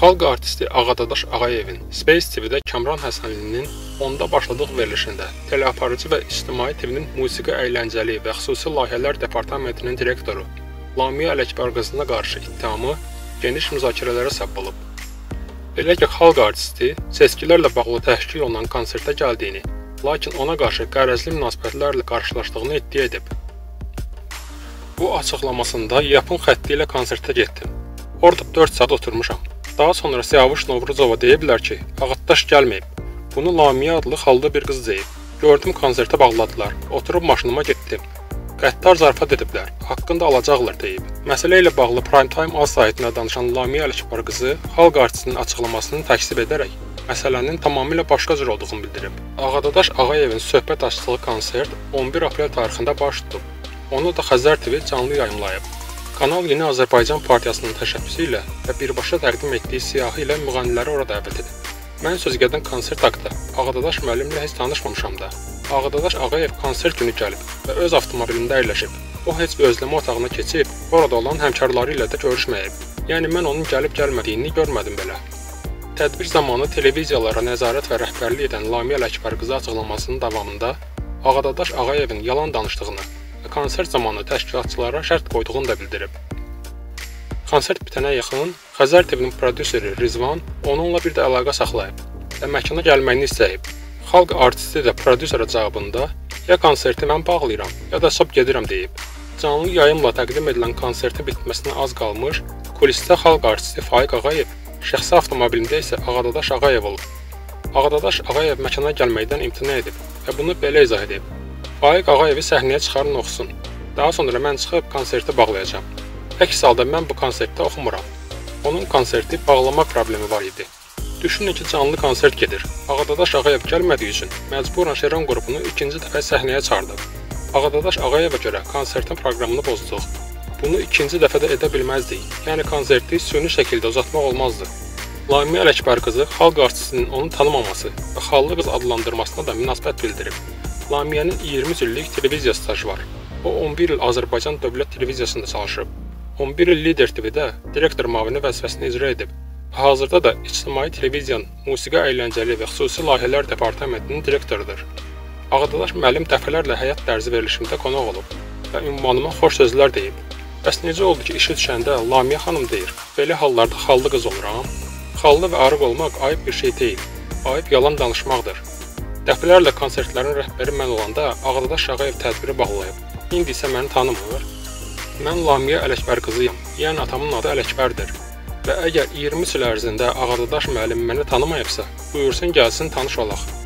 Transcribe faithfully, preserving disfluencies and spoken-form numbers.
Xalq artisti Ağadadaş Ağayevin Space T V-də Kamran Həsənlinin onda başladıq verilişində teleaparıcı və İctimai T V-nin musiqi əyləncəli və xüsusi layihələr departamentinin direktoru Lamiyə Ələkbər qızına qarşı ittihamı geniş müzakirələrə səbəb olub. Belə ki, xalq artisti seçkilərlə bağlı təşkil olunan konsertə gəldiyini, lakin ona qarşı qərəzli münasibətlərlə qarşılaşdığını iddia edib. Bu açıqlamasında yapon xətti ilə konsertə getdim. Orada dörd saat oturmuşam. Daha sonra Siyavuş Novruzova deyiblər ki, Ağadadaş gəlməyib. Bunu Lamiyə adlı xalda bir qız deyib. Gördüm konsertə bağladılar. Oturub maşınıma getdim. Qəddar zarafat ediblər. Haqqında alacaqlar deyib. Məsələ ilə bağlı Prime Time az saytına danışan Lamiyə Ələkbər qızı xalq artistinin açıqlamasını təksib edərək məsələnin tamamilə başqa cür olduğunu bildirib. Ağadadaş Ağayevin söhbət açdığı konsert on bir aprel tarixində baş tutub. Onu da Xəzər T V canlı yayımlayıb. Kanal Yeni Azərbaycan Partiyasının təşəbbüsü ilə və birbaşa təqdim etdiyi siyahı ilə müğənniləri ora dəvət edib. Mən sözügedən konsert haqqında Ağadadaş müəllimlə heç danışmamışam da. Ağadadaş Ağayev konsert günü gəlib və öz avtomobilində əyləşib. O heç bir özləmə otağına keçib, orada olan həmkarları ilə də görüşməyib. Yəni mən onun gəlib gəlmədiyini görmədim belə. Tədbir zamanı televiziyalara nəzarət və rəhbərlik edən Lamiyə Ələkbər qızı açıqlamasının davamında Ağadadaş Ağayevin yalan danışdığını və konsert zamanı təşkilatçılara şərt qoyduğunu da bildirib. Konsert bitənə yaxın Xəzər T V-nin prodüseri Rizvan onunla bir də əlaqə saxlayıb və məkana gəlməyini istəyib. Xalq artisti də prodüserə cavabında ya konserti mən bağlayıram, ya da sab gedirəm deyib. Canlı yayımla təqdim edilən konsertin bitməsinə az qalmış, kulisdə xalq artisti Faiq Ağayev, şəxsi avtomobilində isə Ağadadaş Ağayev olub. Ağadadaş Ağayev məkana gəlməkdən imtina edib və bunu belə izah edib. Faiq Ağayevi səhnəyə çıxarın oxusun. Daha sonra mən çıxıb konserti bağlayacağam. Əks halda mən bu konsertdə oxumuram. Onun konserti bağlama problemi var idi. Düşünün ki, canlı konsert gedir. Ağadadaş Ağayev gəlmədiyi üçün məcburan Şeron qrupunu ikinci dəfə səhnəyə çağırdıq. Ağadadaş Ağayevə görə konsertin proqramını pozduq. Bunu ikinci dəfə də edə bilməzdik. Yəni konserti süni şəkildə uzatmaq olmazdı. Lamiyə Ələkbər qızı xalq artistinin onu tanımaması və xallı qız adlandırmasına da münasibət bildirib. Lamiyənin iyirmi illik televiziya stajı var. O on bir il Azərbaycan Dövlət Televiziyasında çalışıb. on bir il Lider T V-də direktor müavini vəzifəsini icra edib. Hazırda da İctimai Televiziyanın musiqi əyləncəli və xüsusi layihələr departamentinin direktorudur. Ağadadaş müəllim dəfələrlə həyat tərzi verilişimdə qonaq olub və ünvanıma xoş sözlər deyib. Bəs necə oldu ki, işi düşəndə Lamiyə xanım deyir, belə hallarda xallı qız oluram? Xallı və arıq olmaq ayıb bir şey deyil. Ayıb yalan danışmaqdır. Dəfələrlə konsertlərin rəhbəri mən olanda Ağadadaş Ağayev tədbiri bağlayıb. İndi isə məni tanımır. Mən Lamiyə Ələkbər qızıyam, yəni atamın adı Ələkbərdir. Və əgər iyirmi il ərzində Ağadadaş müəllim məni tanımayıbsa, buyursun gəlsin tanış olaq.